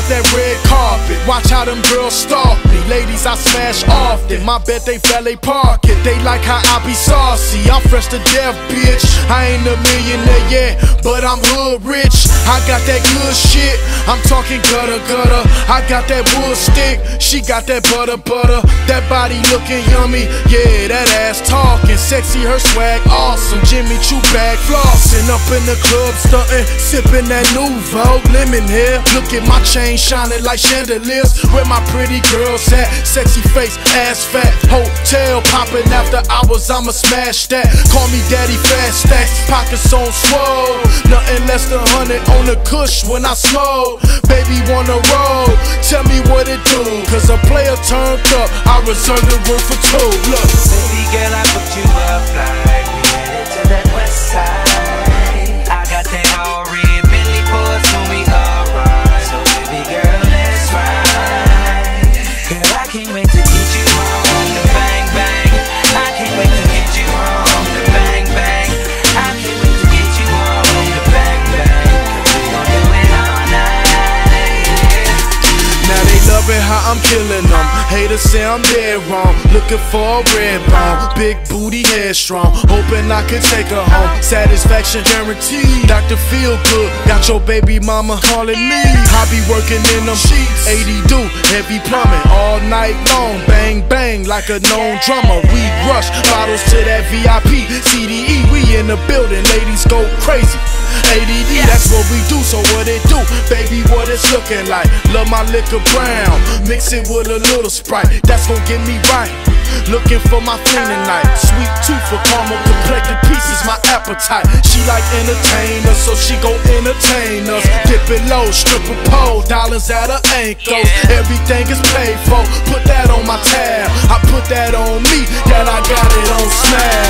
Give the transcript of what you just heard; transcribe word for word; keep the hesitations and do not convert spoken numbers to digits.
out that red carpet. Watch how them girls stalk me. Ladies I smash often. My bet they valet park it. They like how I be saucy. I'm fresh to death, bitch. I ain't a millionaire yet, but I'm hood rich. I got that good shit. I'm talking gutter gutter. I got that wood stick. She got that butter butter. That body looking yummy. Yeah, that ass talking sexy. Her swag awesome. Jimmy Choo bag flossing up in the club, stunting, sipping that Nouveau lemon hair. Look at my chain shining like chandeliers. Where my pretty girls at? Sexy face, ass fat. Hotel popping after hours. I'ma smash that. Call me daddy fast stacks. Pockets on swole. Nothing less than hundred on the kush when I smoke. Baby wanna roll. Tell me what it do. Cause a player turned up. I reserve the room for two. Look. Baby girl, I booked you up like we headed to that west side. I got that all red Bentley for us when we arrive. So baby girl, let's ride. Girl, I can't wait to get you home to bang bang. I can't wait to get you home to bang bang. I can't wait to get you home to bang bang. Cause we gon' do it all night. Now they love it how I'm killing them. Haters say I'm dead wrong. Looking for a red bone. Big booty, headstrong. Hoping I could take her home. Satisfaction guaranteed. Doctor Feel Good. Got your baby mama calling me. I be working in them sheets. eighty do, heavy plumbing. All night long. Bang, bang like a known drummer. We rush bottles to that V I P. C D E, we in the building. Ladies go crazy. A D D, that's what we do, so what it do? Baby, what it's looking like? Love my liquor brown, mix it with a little Sprite. That's gon' get me right. Looking for my thing tonight. Sweet tooth for caramel complected pieces, my appetite. She like entertainers, so she gon' entertain us. Dip it low, stripper pole, dollars at her ankles. Everything is paid for, put that on my tab. I put that on me, that I got it on snap.